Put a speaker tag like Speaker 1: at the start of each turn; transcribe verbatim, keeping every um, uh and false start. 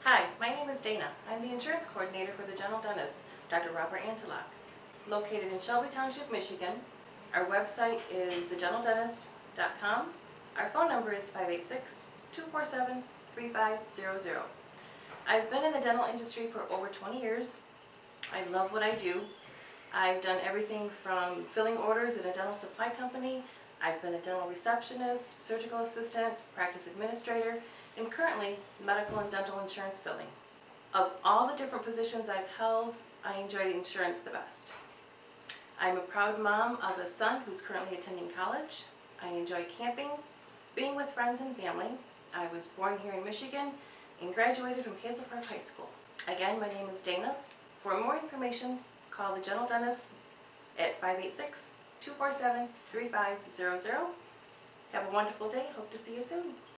Speaker 1: Hi, my name is Dana. I'm the insurance coordinator for the general dentist, Doctor Robert Antelock. Located in Shelby Township, Michigan. Our website is the general dentist dot com. Our phone number is five eight six, two four seven, three five zero zero. I've been in the dental industry for over twenty years. I love what I do. I've done everything from filling orders at a dental supply company. I've been a dental receptionist, surgical assistant, practice administrator, and currently medical and dental insurance filling. Of all the different positions I've held, I enjoy insurance the best. I'm a proud mom of a son who's currently attending college. I enjoy camping, being with friends and family. I was born here in Michigan and graduated from Hazel Park High School. Again, my name is Dana. For more information, call the general dentist at five eight six, two four seven, three five zero zero. Have a wonderful day. Hope to see you soon.